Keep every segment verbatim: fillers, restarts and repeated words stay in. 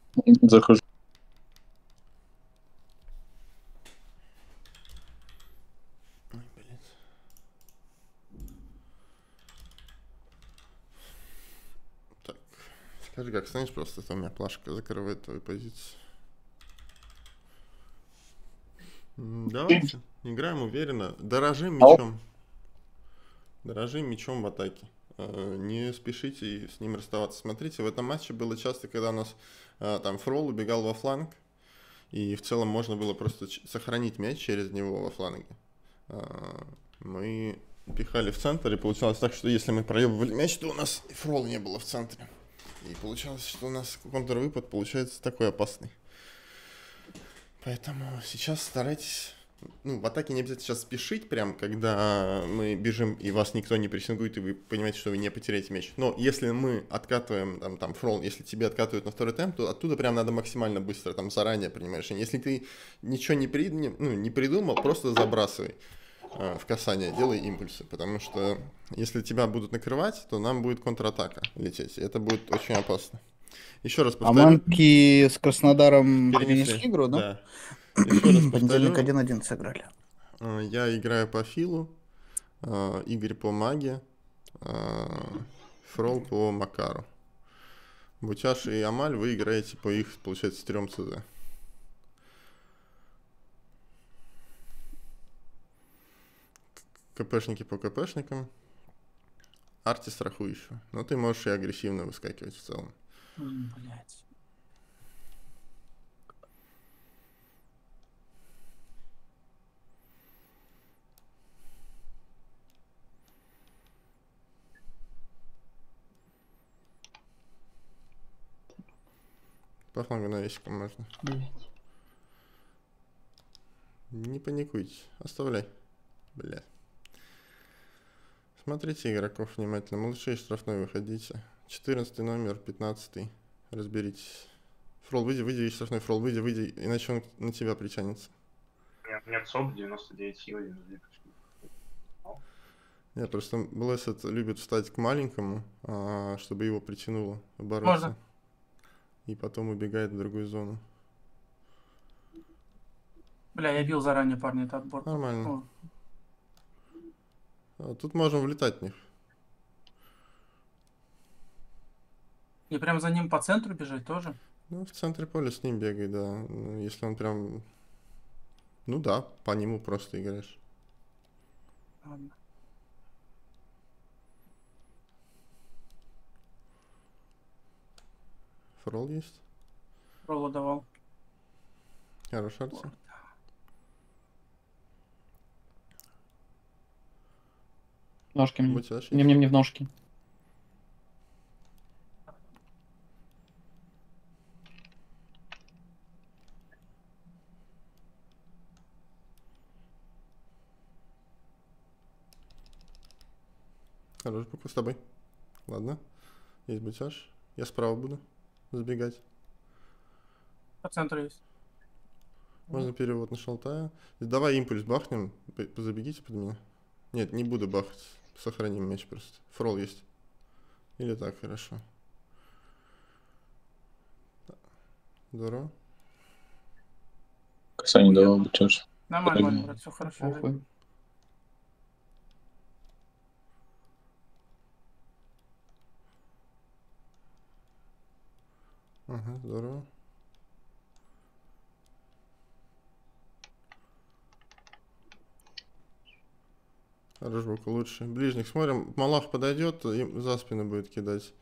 Захожу. Ой, блин. Так, скажи, как станешь, просто там у меня плашка закрывает твою позицию. Давайте, играем уверенно. Дорожим мячом. Дорожим мячом в атаке. Не спешите с ним расставаться. Смотрите, в этом матче было часто, когда у нас там Фрол убегал во фланг, и в целом можно было просто сохранить мяч через него во фланге. Мы пихали в центр, и получалось так, что если мы проебывали мяч, то у нас и Фрола не было в центре. И получалось, что у нас контрвыпад получается такой опасный. Поэтому сейчас старайтесь... Ну, в атаке не обязательно сейчас спешить, прям, когда мы бежим, и вас никто не прессингует, и вы понимаете, что вы не потеряете мяч. Но если мы откатываем, там, там, фрол, если тебе откатывают на второй темп, то оттуда прям надо максимально быстро, там, заранее принимать решение. Если ты ничего не, при, не, ну, не придумал, просто забрасывай э, в касание, делай импульсы. Потому что если тебя будут накрывать, то нам будет контратака лететь, и это будет очень опасно. Еще раз А повторю. манки с Краснодаром Перенесли, перенесли игру, да? да. Еще раз Понедельник повторю. один-один сыграли. Я играю по Филу, Игорь по Маге, Фрол по Макару. Бутяш и Амаль, вы играете по их, получается, трем ЦЗ. КПшники по КПшникам. Арти страхующего. Но ты можешь и агрессивно выскакивать в целом. Блять. По флангу навесиком можно. Блять. Не паникуйте. Оставляй. Бля. Смотрите игроков внимательно. Малышей штрафной выходите. четырнадцатый номер, пятнадцатый. Разберитесь. Фрол, выйди, выйди, есть штрафной. Фрол, выйди, выйди, иначе он на тебя притянется. Нет, нет, СОП, девяносто девять силы, девяносто девять. Нет, просто Блэссет любит встать к маленькому, а, чтобы его притянуло, бороться. Можно. И потом убегает в другую зону. Бля, я бил заранее, парни, это отбор. Нормально. О. А, тут можем влетать в них. И прям за ним по центру бежать тоже? Ну, в центре поля с ним бегай, да. Если он прям... Ну да, по нему просто играешь. Ладно. Фрол есть? Ролла давал. Хорош, Арти. Ножки мне. Бутяш есть? Мне, мне, мне в ножки. Хорош, буква с тобой. Ладно. Есть бутяж. Я справа буду забегать. По центру есть. Можно перевод на шалтая. Давай импульс бахнем. Забегите под меня. Нет, не буду бахать. Сохраним мяч просто. Фрол есть. Или так, хорошо. Здорово. Касание давал бы тоже. Нормально, нормально, брат, все хорошо. Похуй. Ага, здорово. Рожбука лучше. Ближних смотрим. Малах подойдет, им за спину будет кидать.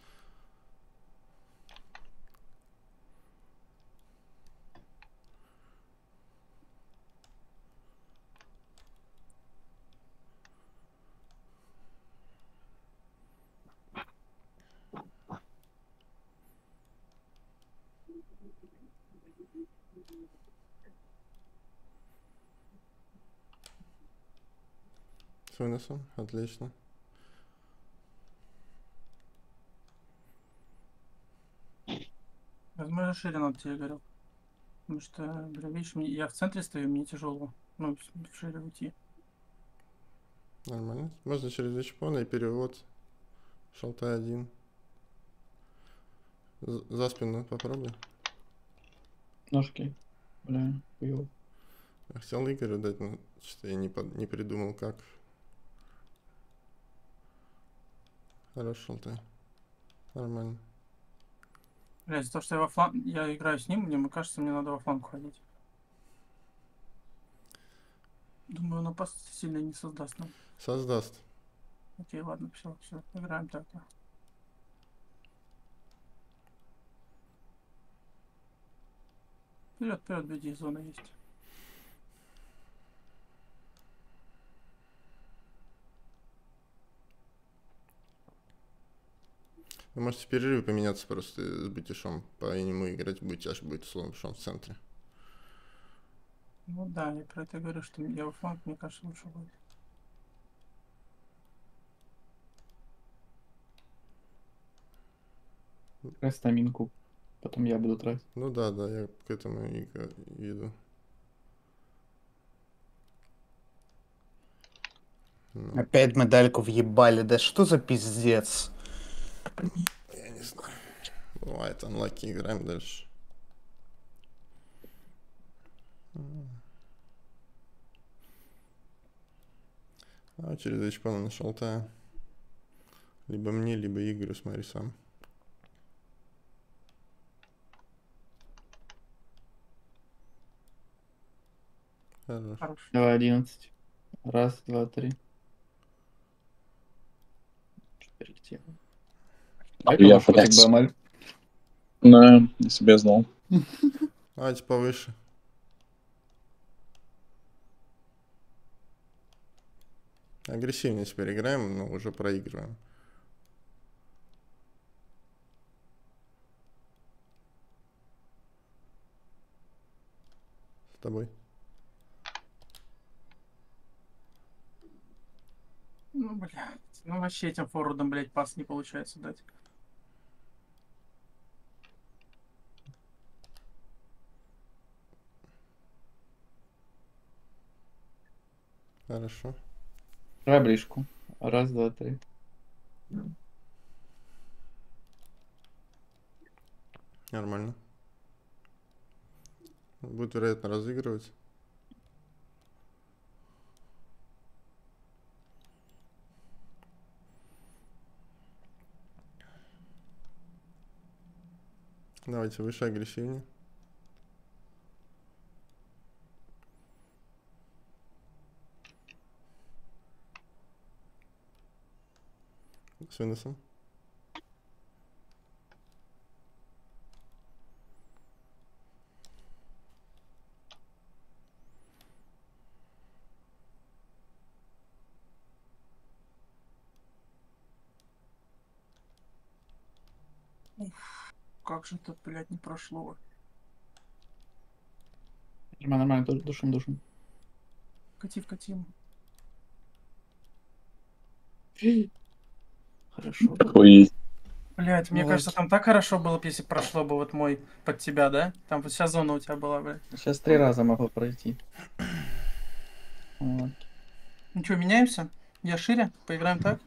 С выносом. Отлично. Возможно, шире надо тебе говорил. Потому что, бля, видишь, мне- я в центре стою, мне тяжело. Ну, шире уйти. Нормально. Можно через вичпона и перевод. Шалтай один. За спину попробуй. Ножки. Бля, хуёво. Я хотел Игорю дать, но что-то я не, под- не придумал как. Хорошо ты. Нормально. Блядь, за то, что я во фланг... Я играю с ним, мне кажется, мне надо во фланг ходить. Думаю, он опасности сильно не создаст нам. Создаст. Окей, ладно, все, все, играем так. Да. Вперед, вперед, веди, зона есть. Вы можете в перерыве поменяться просто с Бытишом. По нему играть будете, аж будет словом, что он в центре. Ну да, я про это говорю, что я во фланг, мне кажется, лучше будет. Трать стаминку. Потом я буду тратить. Ну да, да, я к этому и г- иду. Ну, Опять медальку въебали, да что за пиздец? я не знаю. Бывает, анлаки, играем дальше. А через очко нашел та. Либо мне, либо Игорю, смотри сам. Хорошо. Хорош. Давай одиннадцать. Раз, два, три. Корректируем. Дай Я, по блядь. Бамаль. Да, я себе знал. Давайте повыше. Агрессивнее теперь играем, но уже проигрываем. С тобой. Ну, блядь. Ну, вообще этим форвардом, блядь, пас не получается дать. Хорошо. Давай ближку. Раз, два, три. Нормально. Будет, вероятно, разыгрывать. Давайте выше, агрессивнее. С выносом. Как же это, блядь, не прошло? Нормально, нормально, ду- душим, душим. Кати в катим. Хорошо. Ой, Блядь, мне Ну, кажется, вот. там так хорошо было бы, если прошло бы вот мой под тебя, да? Там вот вся зона у тебя была, блядь. Сейчас три раза могу пройти. Вот. Ну что, меняемся? Я шире? Поиграем так?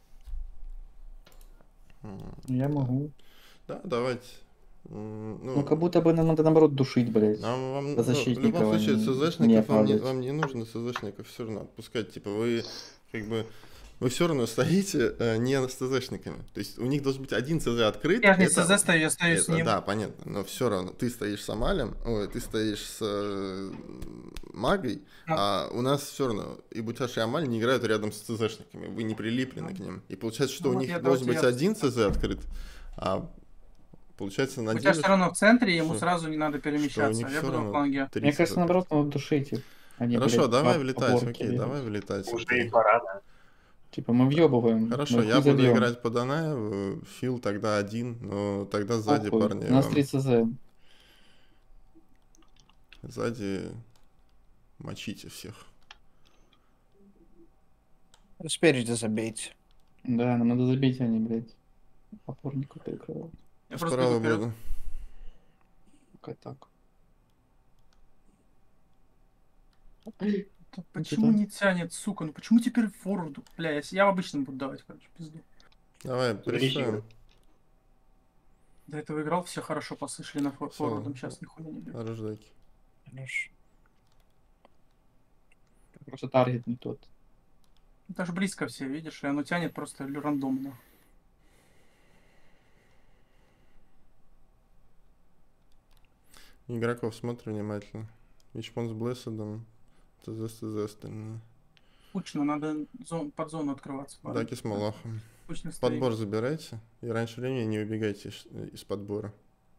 М, Я могу. Да, давайте. М, Ну, как будто бы нам надо, наоборот, душить, блядь. Нам, вам, За ну, в защитников, любом случае, а не- СЗшников не вам, не, падать. вам не нужно СЗшников все равно отпускать. Типа вы как бы вы все равно стоите э, не с СЗшниками. То есть у них должен быть один СЗ открыт. Я же не это- с СЗ стою, я стою с это ним. Да, понятно. Но все равно ты стоишь с Амалем, ой, ты стоишь с э, магой, а у нас все равно и Бутяш и Амаль не играют рядом с ЦЗшниками. Вы не прилиплены к ним. И получается, что Ну у вот них я должен давайте быть я- один ЦЗ открыт, а получается на У тебя деле, все равно в центре, ему что- сразу не надо что у перемещаться. них Я всё буду в равно фланге. три Мне ЦЗ кажется, наоборот, надо душить их. а не, Хорошо, блядь, давай по- влетать, по горке окей, бегать. давай влетать. Уже окей. и пора, да. Типа мы въебываем. Хорошо, мы я хуй буду забьем. играть по Данаеву, Фил тогда один, но тогда сзади Похуй. парни У нас вам- три ЦЗ. сзади мочите всех. Спереди забейте. Да, нам надо забить, они, блядь. Опорнику прикрывают. Я просто Справа иду вперед. буду. Пока так. Да почему туда. не тянет, сука? Ну почему теперь форварду? Бля, я, с- я в обычном буду давать, короче, пизду. Давай, Подожди. прессуем. До этого играл, все хорошо послышали на фор- Всё. форвардом, сейчас нихуя не бьют. Хорош, даки. Хорошо. Просто таргет не тот. Даже близко все, видишь, и оно тянет просто лю- рандомно. Игроков смотрю внимательно. Вичпон с Блэссидом. ТЗ, ТЗ остальные. Кучно, надо зон- под зону открываться. ладно? Даки с Малахом. Кучно стоит. Подбор забирайте. И раньше времени не убегайте из, из подбора.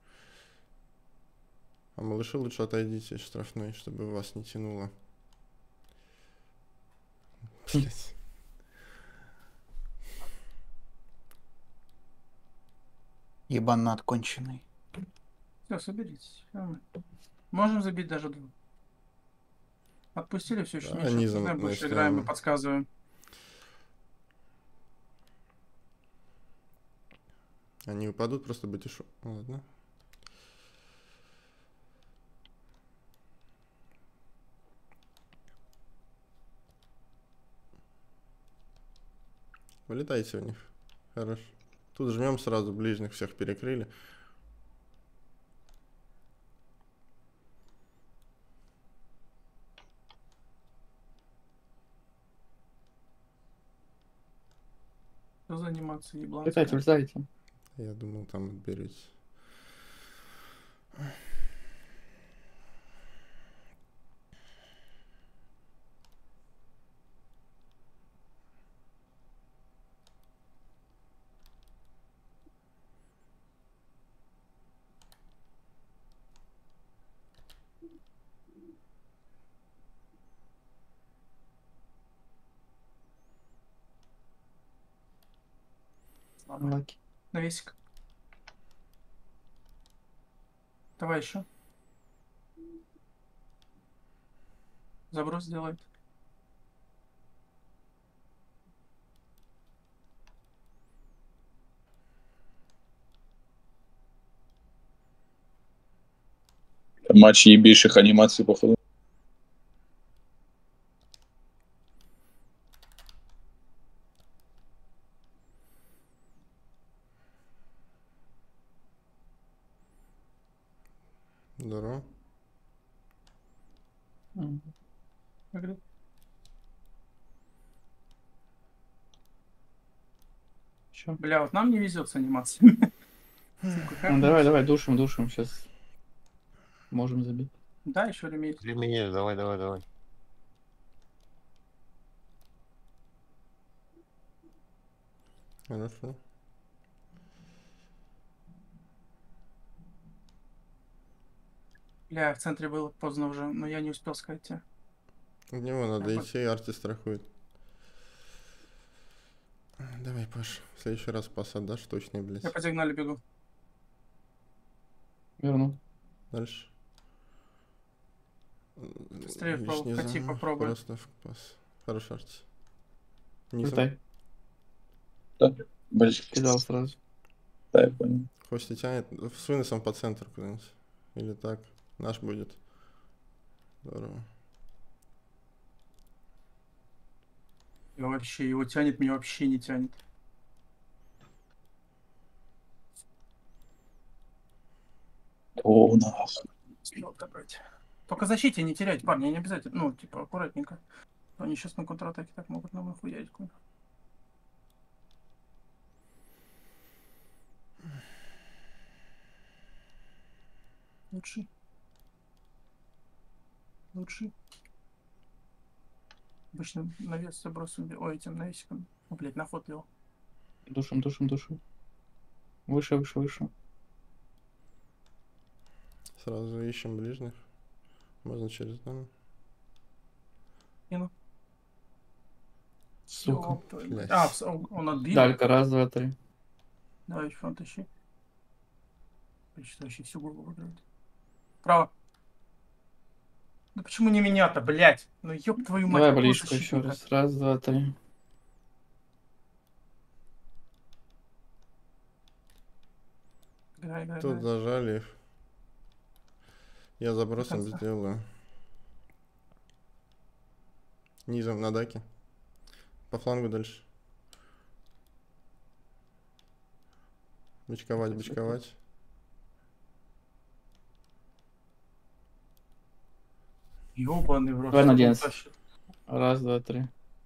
А малыши лучше отойдите из штрафной, чтобы вас не тянуло. Блять. Ебанат конченый. Все, соберитесь. Всё. Можем забить даже два. Отпустили, все еще Да, меньше. низом Обсуждаем, больше начнем. играем и подсказываем. Они упадут, просто будете шо... Ладно. Вылетайте в них. Хорошо. Тут жмем сразу, ближних всех перекрыли. Что заниматься, еблан? Летайте, летайте. Я думал, там отберете. Лаки. Навесик. Давай еще. Заброс делает. Матч ебейших анимаций, походу. Здорово. Мгм. Выиграл. Чё? Бля, вот нам не везет с анимацией. Сука, как Ну, мы- давай, давай, душим, душим. Сейчас можем забить. Да, еще ремейк. Для меня, давай, давай, давай. Хорошо. Бля, в центре было поздно уже, но я не успел сказать тебе. В него надо Я идти, арти страхует. Давай, Паш, в следующий раз пас отдашь точно, блядь. Я по диагонали бегу. Верну. Дальше. Быстрее Лишний попро- хоти, за- попробуй. Просто в пас. Хорош, арти. Низом. Летай. Блин, Кидал сразу. да, я понял. Кости тянет. С выносом по центру куда-нибудь. Или так. Наш будет. Здорово. Я вообще, его тянет, меня вообще не тянет. О, нахуй. Успел добрать. Только защите не терять, парни, не обязательно. Ну, типа, аккуратненько. Они сейчас на контратаке так могут нам охуять. Лучший. Лучший. Обычно навес забросом. Ой, этим навесиком. О, блядь, на ход вел. Душим, душим, душим. Выше, выше, выше. Сразу ищем ближних. Можно через дом. Кину. Сука. Ёб твою мать. блядь. А, вс- он он отбил. Далька, раз, два, три. Давай, фронт ищи. Что вообще всю голову играет. Право. Ну почему не меня-то, блядь? Ну ёб твою мать. Давай какого близко еще защитника? раз. Раз, два, три. Играй, играй, Тут играй. зажали их. Я забросом конца. сделаю. Низом на даке. По флангу дальше. Бочковать, бочковать. Ёбаный в рот. Давай на что он одиннадцать. тащит? Раз, два, три.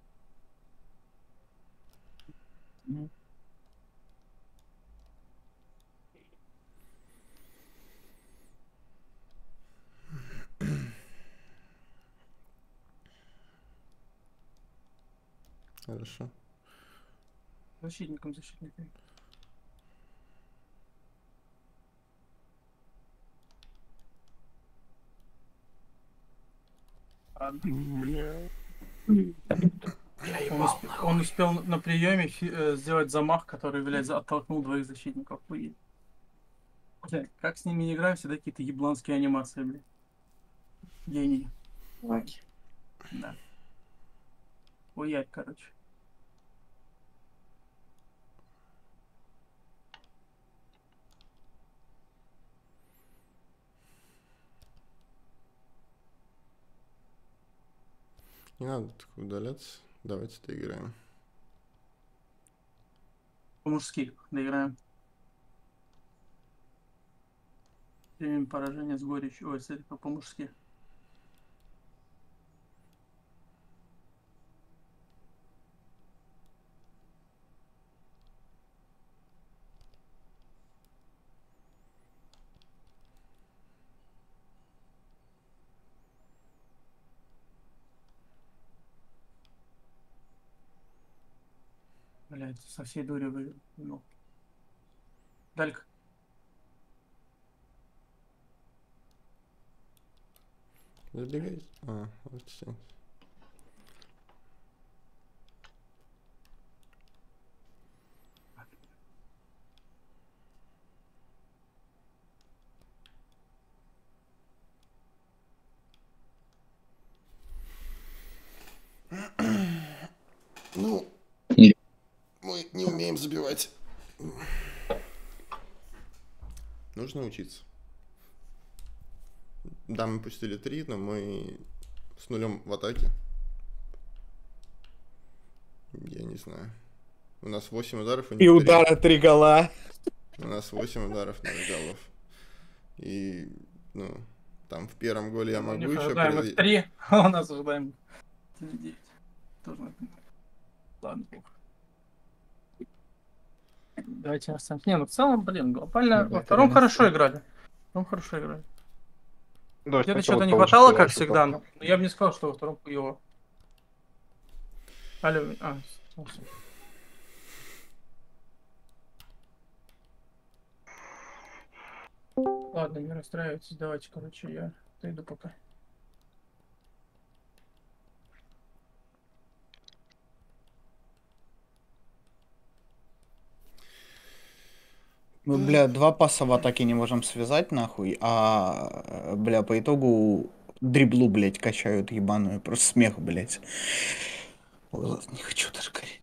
Ну, Хорошо. Защитником, защитником. Ладно. Он, усп- он успел на приеме фи- э, сделать замах, который, блядь, за- оттолкнул двоих защитников. Охуеть. Бля, как с ними не играем, всегда какие-то ебланские анимации, блядь. Гений. Да. Хуять, короче. Не надо так удаляться. Давайте доиграем. По-мужски доиграем. Примем поражение с горечью. Ой, смотри, по-мужски. Блять, со всей дури вынул. Далька. Забегайте. А, вот все. Ну, Не. мы не умеем забивать. Нужно учиться. Да, мы пустили три, но мы с нулем в атаке. Я не знаю. У нас восемь ударов, у них И три. удара три гола. У нас восемь ударов, ноль голов. И, ну, там в первом голе я У могу них еще... ожидаемых пред- три, а у нас ожидаем девять. Тоже надо понимать. Ладно, плохо. Давайте оставим. Не, ну в целом, блин, глобально. Во втором хорошо играли. Во втором хорошо играли. Да, Где-то сначала что-то не получше хватало, было, как что всегда. как-то. Но я бы не сказал, что во втором хуёво. Алло, а, всё, всё. Ладно, не расстраивайтесь, давайте, короче, я дойду пока. Мы, бля, два паса в атаке не можем связать, нахуй, а, бля, по итогу дриблу, блядь, качают ебаную. Просто смех, блядь. Вот, не хочу даже говорить.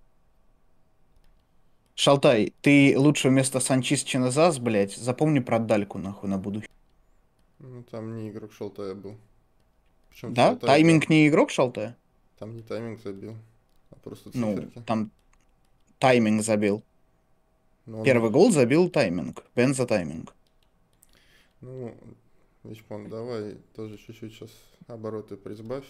Шалтай, ты лучше вместо Санчис Чиназас, блядь, запомни про Дальку, нахуй, на будущее. Ну, там не игрок Шалтая был. Причем Да? Тайминг не игрок Шалтая? Там не тайминг забил, а просто Ну, циферки. там тайминг забил. Но он- Первый гол забил тайминг. Бен за тайминг. Ну, Вичпон, давай тоже чуть-чуть сейчас обороты присбавь.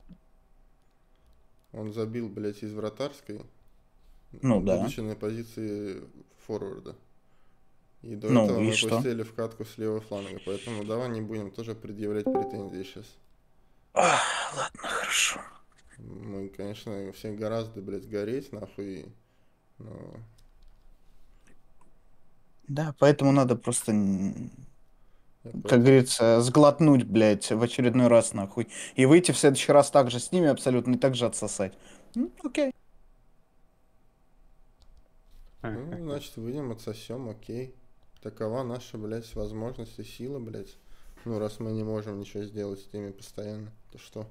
Он забил, блядь, из вратарской. Ну да. Будучи на позиции форварда. И до Ну, этого и мы что? пустили в катку с левого фланга. Поэтому давай не будем тоже предъявлять претензии сейчас. Ладно, хорошо. Мы, конечно, все гораздо, блядь, гореть, нахуй. Но Да, поэтому надо просто, м, я как поэтому- говорится, сглотнуть, блядь, в очередной раз, нахуй. И выйти в следующий раз так же с ними абсолютно и так же отсосать. Ну, окей. Ну, значит, выйдем, отсосем, окей. Такова наша, блядь, возможность и сила, блядь. Ну, раз мы не можем ничего сделать с ними постоянно, то что?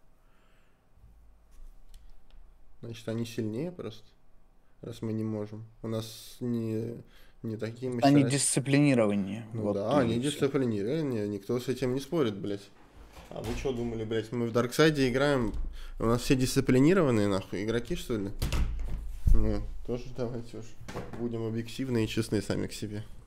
Значит, они сильнее просто, раз мы не можем. У нас не, не такие мастера. Они дисциплинированнее. Ну Вот да, и они всё. дисциплинированные, никто с этим не спорит, блядь. А вы что думали, блядь, мы в Дарксайде играем, у нас все дисциплинированные, нахуй, игроки, что ли? Ну, тоже давайте уж будем объективны и честны сами к себе.